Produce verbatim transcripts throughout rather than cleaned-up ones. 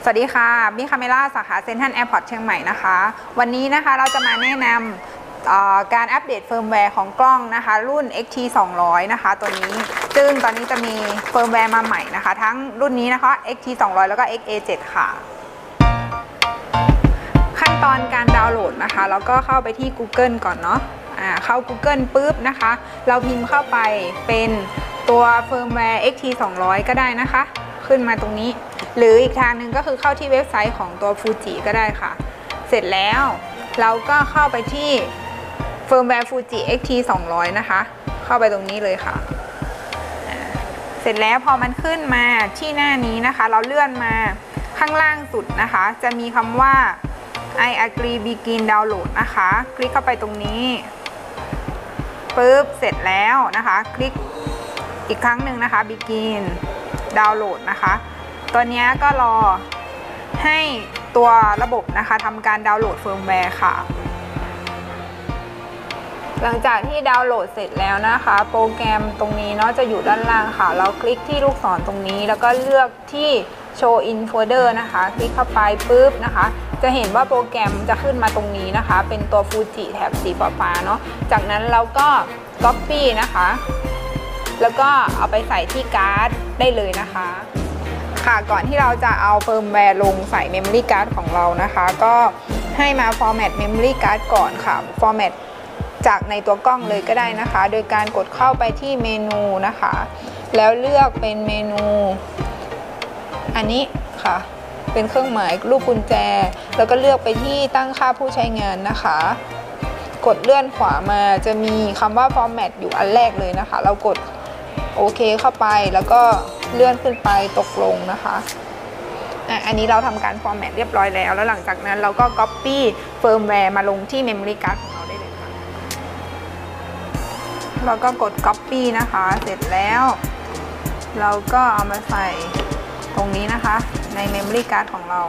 วัสดีค่ะบิ๊กคาเมล่าสาขาเซ็นทรัลแอร์พอร์ตเชียงใหม่นะคะวันนี้นะคะเราจะมาแนะนำการอัปเดตเฟิร์มแวร์ของกล้องนะคะรุ่น เอ็กซ์ ที สองร้อย นะคะตัวนี้ซึ่งตอนนี้จะมีเฟิร์มแวร์มาใหม่นะคะทั้งรุ่นนี้นะคะ เอ็กซ์ ที สองร้อย แล้วก็ เอ็กซ์ เอ เจ็ด ค่ะขั้นตอนการดาวน์โหลดนะคะเราก็เข้าไปที่ Google ก่อนเนาะเข้า Google ปุ๊บนะคะเราพิมพ์เข้าไปเป็นตัวเฟิร์มแวร์ เอ็กซ์ ที สองร้อย ก็ได้นะคะขึ้นมาตรงนี้หรืออีกทางหนึ่งก็คือเข้าที่เว็บไซต์ของตัวฟูจิก็ได้ค่ะเสร็จแล้วเราก็เข้าไปที่เฟิร์มแวร์ฟูจิ เอ็กซ์ ที สองร้อย นะคะเข้าไปตรงนี้เลยค่ะเสร็จแล้วพอมันขึ้นมาที่หน้านี้นะคะเราเลื่อนมาข้างล่างสุดนะคะจะมีคำว่า I agree begin download นะคะคลิกเข้าไปตรงนี้ปุ๊บเสร็จแล้วนะคะคลิกอีกครั้งหนึ่งนะคะ begin download นะคะตัวนี้ก็รอให้ตัวระบบนะคะทำการดาวน์โหลดเฟิร์มแวร์ค่ะหลังจากที่ดาวน์โหลดเสร็จแล้วนะคะโปรแกรมตรงนี้เนาะจะอยู่ด้านล่างค่ะเราคลิกที่ลูกศรตรงนี้แล้วก็เลือกที่ show in folder นะคะคลิกเข้าไปปุ๊บนะคะจะเห็นว่าโปรแกรมจะขึ้นมาตรงนี้นะคะเป็นตัวฟูจิแถบสีฟ้าๆเนาะจากนั้นเราก็ copy นะคะแล้วก็เอาไปใส่ที่การ์ดได้เลยนะคะค่ะก่อนที่เราจะเอาเฟิร์มแวร์ลงใส่ Memory Card ของเรานะคะก็ให้มา Format Memory Card ก่อนค่ะ Format จากในตัวกล้องเลยก็ได้นะคะโดยการกดเข้าไปที่เมนูนะคะแล้วเลือกเป็นเมนูอันนี้ค่ะเป็นเครื่องหมายรูปกุญแจแล้วก็เลือกไปที่ตั้งค่าผู้ใช้งานนะคะกดเลื่อนขวามาจะมีคำว่า Format อยู่อันแรกเลยนะคะเรากดโอเคเข้าไปแล้วก็เลื่อนขึ้นไปตกลงนะคะอ่ะอันนี้เราทำการ Format เรียบร้อยแล้วแล้วหลังจากนั้นเราก็ Copy เฟิร์มแวร์มาลงที่ Memory Card ของเราได้เลยค่ะเราก็กด Copy นะคะเสร็จแล้วเราก็เอามาใส่ตรงนี้นะคะใน Memory Card ของเรา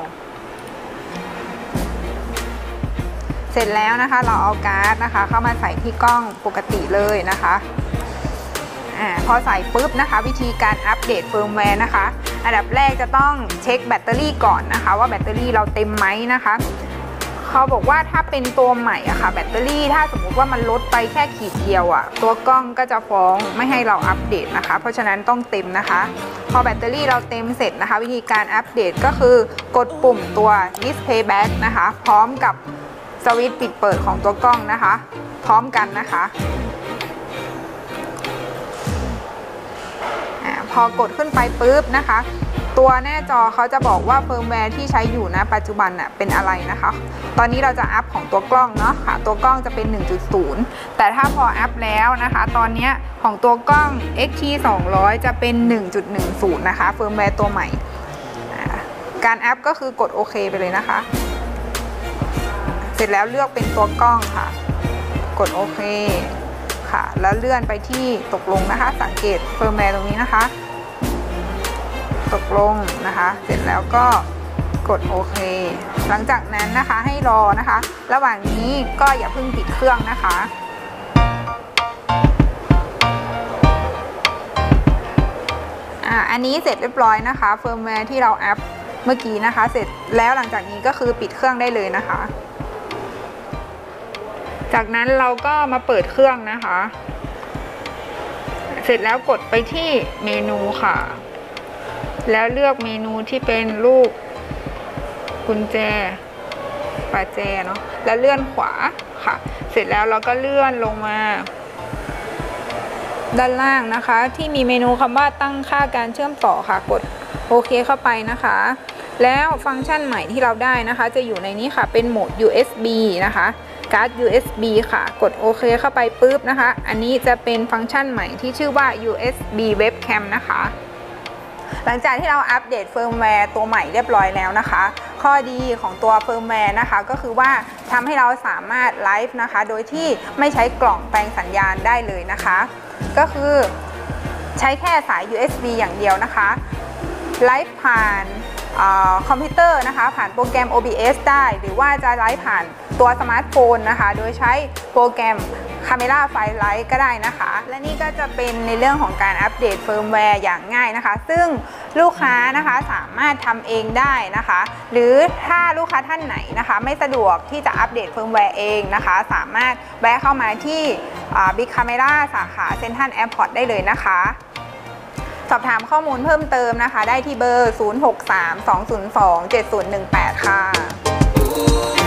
เสร็จแล้วนะคะเราเอาการ์ดนะคะเข้ามาใส่ที่กล้องปกติเลยนะคะอ่าพอใส่ปุ๊บนะคะวิธีการอัปเดตเฟิร์มแวร์นะคะอันดับแรกจะต้องเช็คแบตเตอรี่ก่อนนะคะว่าแบตเตอรี่เราเต็มไหมนะคะเขาบอกว่าถ้าเป็นตัวใหม่อะค่ะแบตเตอรี่ถ้าสมมุติว่ามันลดไปแค่ขีดเดียวอะตัวกล้องก็จะฟ้องไม่ให้เราอัปเดตนะคะเพราะฉะนั้นต้องเต็มนะคะพอแบตเตอรี่เราเต็มเสร็จนะคะวิธีการอัปเดตก็คือกดปุ่มตัว Display Back นะคะพร้อมกับสวิตช์ปิดเปิดของตัวกล้องนะคะพร้อมกันนะคะพอกดขึ้นไปปุ๊บนะคะตัวหน้าจอเขาจะบอกว่าเฟิร์มแวร์ที่ใช้อยู่นะปัจจุบันน่ะเป็นอะไรนะคะตอนนี้เราจะอัพของตัวกล้องเนาะค่ะตัวกล้องจะเป็น หนึ่งจุดศูนย์ แต่ถ้าพออัพแล้วนะคะตอนนี้ของตัวกล้อง เอ็กซ์ ที สองร้อย จะเป็น หนึ่งจุดหนึ่งศูนย์ นะคะเฟิร์มแวร์ตัวใหม่การอัพก็คือกดโอเคไปเลยนะคะเสร็จแล้วเลือกเป็นตัวกล้องค่ะกดโอเคค่ะแล้วเลื่อนไปที่ตกลงนะคะสังเกตเฟิร์มแวร์ตรงนี้นะคะตกลงนะคะเสร็จแล้วก็กดโอเคหลังจากนั้นนะคะให้รอนะคะระหว่างนี้ก็อย่าเพิ่งปิดเครื่องนะคะอ่าอันนี้เสร็จเรียบร้อยนะคะเฟิร์มแวร์ที่เราอัพเมื่อกี้นะคะเสร็จแล้วหลังจากนี้ก็คือปิดเครื่องได้เลยนะคะจากนั้นเราก็มาเปิดเครื่องนะคะเสร็จแล้วกดไปที่เมนูค่ะแล้วเลือกเมนูที่เป็นรูปกุญแจประแจเนาะแล้วเลื่อนขวาค่ะเสร็จแล้วเราก็เลื่อนลงมาด้านล่างนะคะที่มีเมนูคำว่าตั้งค่าการเชื่อมต่อค่ะกดโอเคเข้าไปนะคะแล้วฟังก์ชันใหม่ที่เราได้นะคะจะอยู่ในนี้ค่ะเป็นโหมด ยู เอส บี นะคะการ์ด ยู เอส บี ค่ะกดโอเคเข้าไปปุ๊บนะคะอันนี้จะเป็นฟังก์ชันใหม่ที่ชื่อว่า ยู เอส บี Webcam นะคะหลังจากที่เราอัปเดตเฟิร์มแวร์ตัวใหม่เรียบร้อยแล้วนะคะข้อดีของตัวเฟิร์มแวร์นะคะก็คือว่าทำให้เราสามารถไลฟ์นะคะโดยที่ไม่ใช้กล่องแปลงสัญญาณได้เลยนะคะก็คือใช้แค่สาย ยู เอส บี อย่างเดียวนะคะไลฟ์ผ่านคอมพิวเตอร์นะคะผ่านโปรแกรม โอ บี เอส ได้หรือว่าจะไลฟ์ผ่านตัวสมาร์ทโฟนนะคะโดยใช้โปรแกรม Camera Firelight ก็ได้นะคะและนี่ก็จะเป็นในเรื่องของการอัปเดตเฟิร์มแวร์อย่างง่ายนะคะซึ่งลูกค้านะคะสามารถทำเองได้นะคะหรือถ้าลูกค้าท่านไหนนะคะไม่สะดวกที่จะอัปเดตเฟิร์มแวร์เองนะคะสามารถแวะเข้ามาที่ Big Camera สาขาเซ็นทรัลแอร์พอร์ตได้เลยนะคะสอบถามข้อมูลเพิ่มเติมนะคะได้ที่เบอร์ ศูนย์ หก สาม สอง ศูนย์ สอง เจ็ด ศูนย์ หนึ่ง แปด ค่ะ